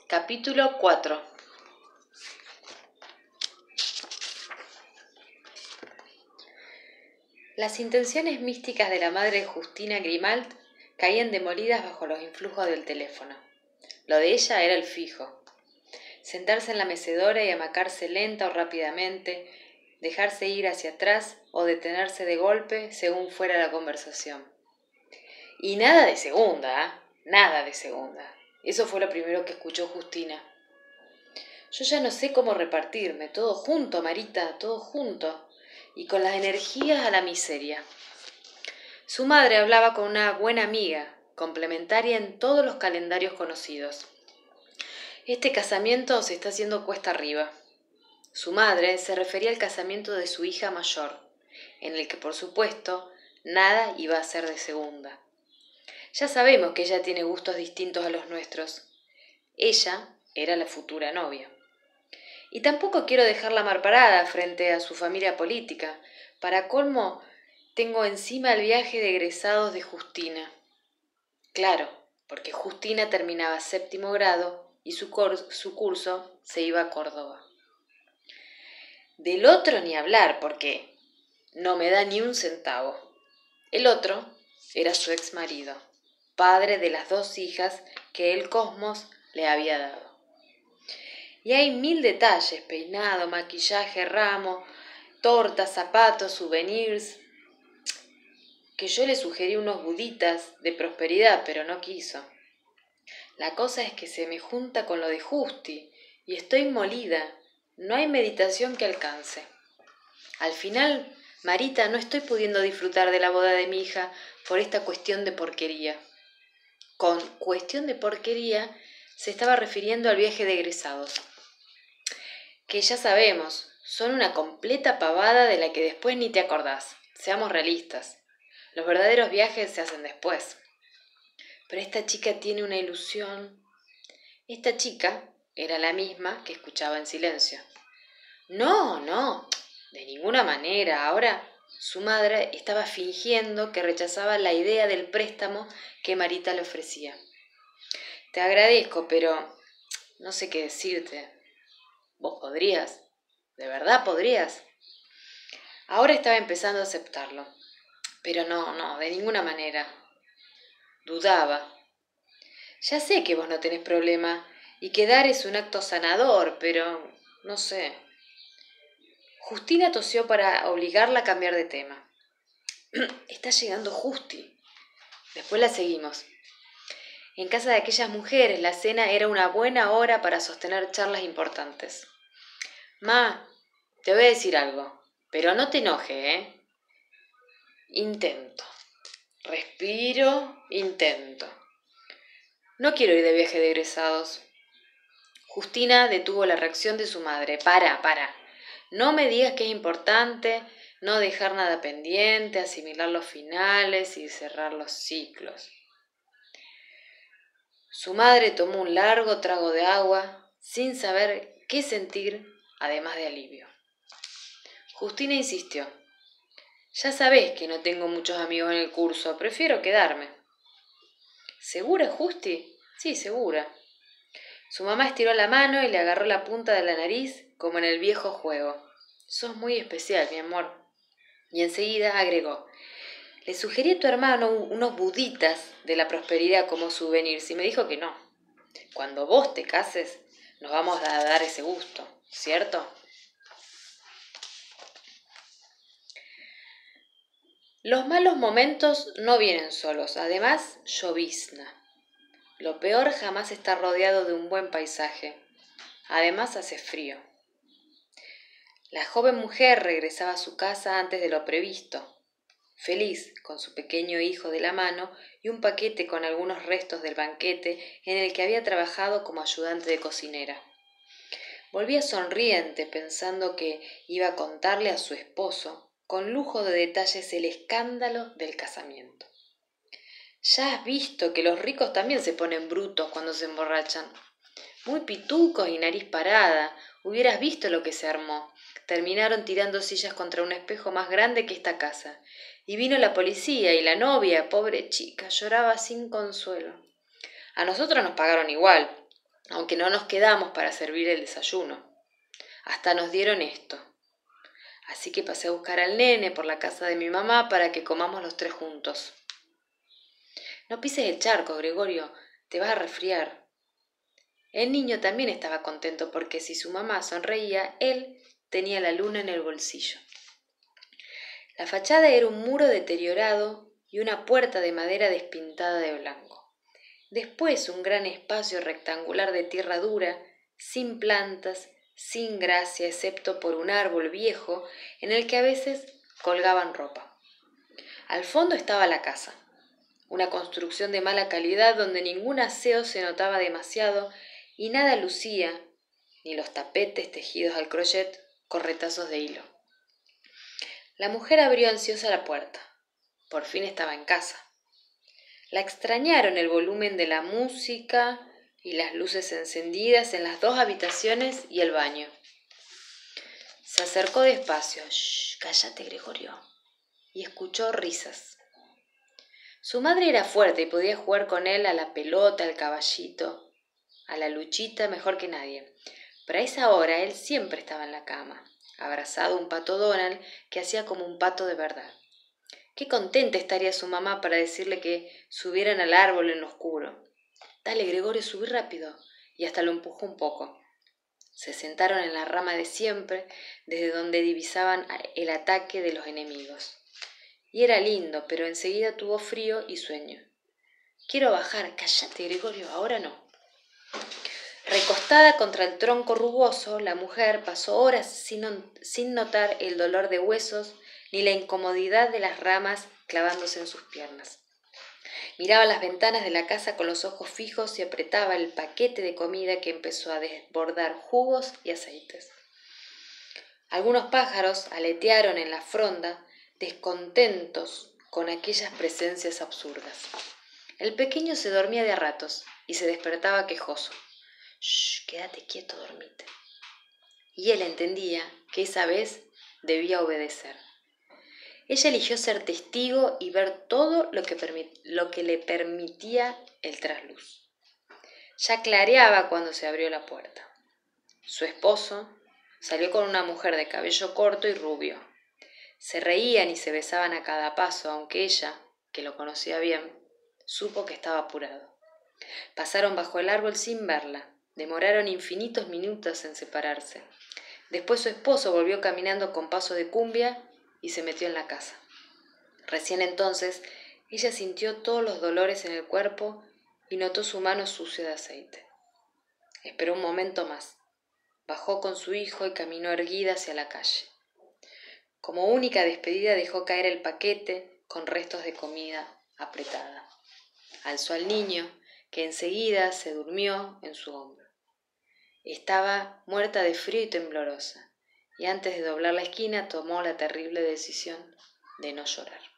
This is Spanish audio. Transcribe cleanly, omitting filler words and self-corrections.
Capítulo 4. Las intenciones místicas de la madre de Justina Grimald caían demolidas bajo los influjos del teléfono. Lo de ella era el fijo. Sentarse en la mecedora y amacarse lenta o rápidamente, dejarse ir hacia atrás o detenerse de golpe según fuera la conversación. Y nada de segunda, ¿eh? Nada de segunda. Eso fue lo primero que escuchó Justina. Yo ya no sé cómo repartirme, todo junto, Marita, todo junto, y con las energías a la miseria. Su madre hablaba con una buena amiga, complementaria en todos los calendarios conocidos. Este casamiento se está haciendo cuesta arriba. Su madre se refería al casamiento de su hija mayor, en el que, por supuesto, nada iba a ser de segunda. Ya sabemos que ella tiene gustos distintos a los nuestros. Ella era la futura novia. Y tampoco quiero dejarla mal parada frente a su familia política. Para colmo, tengo encima el viaje de egresados de Justina. Claro, porque Justina terminaba 7º grado y su curso se iba a Córdoba. Del otro ni hablar, porque no me da ni un centavo. El otro era su exmarido, padre de las 2 hijas que el Cosmos le había dado. Y hay 1000 detalles: peinado, maquillaje, ramo, tortas, zapatos, souvenirs, que yo le sugerí unos buditas de prosperidad, pero no quiso. La cosa es que se me junta con lo de Justi y estoy molida. No hay meditación que alcance. Al final, Marita, no estoy pudiendo disfrutar de la boda de mi hija por esta cuestión de porquería. Con cuestión de porquería se estaba refiriendo al viaje de egresados, que ya sabemos, son una completa pavada de la que después ni te acordás. Seamos realistas. Los verdaderos viajes se hacen después. Pero esta chica tiene una ilusión. Esta chica era la misma que escuchaba en silencio. No, de ninguna manera. Ahora su madre estaba fingiendo que rechazaba la idea del préstamo que Marita le ofrecía. Te agradezco, pero no sé qué decirte. ¿Vos podrías? ¿De verdad podrías? Ahora estaba empezando a aceptarlo. Pero no, de ninguna manera. Dudaba. Ya sé que vos no tenés problema y que dar es un acto sanador, pero no sé. Justina tosió para obligarla a cambiar de tema. Está llegando Justi. Después la seguimos. En casa de aquellas mujeres la cena era una buena hora para sostener charlas importantes. Ma, te voy a decir algo, pero no te enojes, ¿eh? Intento. Respiro, intento. No quiero ir de viaje de egresados. Justina detuvo la reacción de su madre. Para. No me digas que es importante no dejar nada pendiente, asimilar los finales y cerrar los ciclos. Su madre tomó un largo trago de agua, sin saber qué sentir, además de alivio. Justina insistió. Ya sabés que no tengo muchos amigos en el curso, prefiero quedarme. ¿Segura, Justi? Sí, segura. Su mamá estiró la mano y le agarró la punta de la nariz, como en el viejo juego. Sos muy especial, mi amor. Y enseguida agregó. Le sugerí a tu hermano unos buditas de la prosperidad como souvenirs y me dijo que no. Cuando vos te cases, nos vamos a dar ese gusto, ¿cierto? Los malos momentos no vienen solos, además llovizna. Lo peor jamás está rodeado de un buen paisaje. Además hace frío. La joven mujer regresaba a su casa antes de lo previsto, feliz con su pequeño hijo de la mano y un paquete con algunos restos del banquete en el que había trabajado como ayudante de cocinera. Volvía sonriente pensando que iba a contarle a su esposo, con lujo de detalles, el escándalo del casamiento. Ya has visto que los ricos también se ponen brutos cuando se emborrachan. Muy pitucos y nariz parada, hubieras visto lo que se armó. Terminaron tirando sillas contra un espejo más grande que esta casa. Y vino la policía y la novia, pobre chica, lloraba sin consuelo. A nosotros nos pagaron igual. aunque no nos quedamos para servir el desayuno. Hasta nos dieron esto. Así que pasé a buscar al nene por la casa de mi mamá para que comamos los 3 juntos. No pises el charco, Gregorio, te vas a resfriar. El niño también estaba contento porque si su mamá sonreía, él tenía la luna en el bolsillo. La fachada era un muro deteriorado y una puerta de madera despintada de blanco. Después un gran espacio rectangular de tierra dura, sin plantas, sin gracia, excepto por un árbol viejo en el que a veces colgaban ropa. Al fondo estaba la casa, una construcción de mala calidad donde ningún aseo se notaba demasiado y nada lucía, ni los tapetes tejidos al crochet con retazos de hilo. La mujer abrió ansiosa la puerta. Por fin estaba en casa. La extrañaron el volumen de la música y las luces encendidas en las 2 habitaciones y el baño. Se acercó despacio. «Shh, cállate, Gregorio», y escuchó risas. Su madre era fuerte y podía jugar con él a la pelota, al caballito, a la luchita mejor que nadie. Pero a esa hora él siempre estaba en la cama, abrazado a un pato Donald que hacía como un pato de verdad. Qué contenta estaría su mamá para decirle que subieran al árbol en lo oscuro. «Dale, Gregorio, subí rápido», y hasta lo empujó un poco. Se sentaron en la rama de siempre, desde donde divisaban el ataque de los enemigos. Y era lindo, pero enseguida tuvo frío y sueño. «Quiero bajar». «Cállate, Gregorio, ahora no». Recostada contra el tronco rugoso, la mujer pasó horas sin notar el dolor de huesos ni la incomodidad de las ramas clavándose en sus piernas. Miraba las ventanas de la casa con los ojos fijos y apretaba el paquete de comida que empezó a desbordar jugos y aceites. Algunos pájaros aletearon en la fronda, descontentos con aquellas presencias absurdas. El pequeño se dormía de a ratos y se despertaba quejoso. «Shh, quédate quieto, dormite». Y él entendía que esa vez debía obedecer. Ella eligió ser testigo y ver todo lo que le permitía el trasluz. Ya clareaba cuando se abrió la puerta. Su esposo salió con una mujer de cabello corto y rubio. Se reían y se besaban a cada paso, aunque ella, que lo conocía bien, supo que estaba apurado. Pasaron bajo el árbol sin verla. Demoraron infinitos minutos en separarse. Después su esposo volvió caminando con paso de cumbia y se metió en la casa. Recién entonces ella sintió todos los dolores en el cuerpo y notó su mano sucia de aceite. Esperó un momento más. Bajó con su hijo y caminó erguida hacia la calle. Como única despedida dejó caer el paquete con restos de comida apretada. Alzó al niño, que enseguida se durmió en su hombro. Estaba muerta de frío y temblorosa, y antes de doblar la esquina tomó la terrible decisión de no llorar.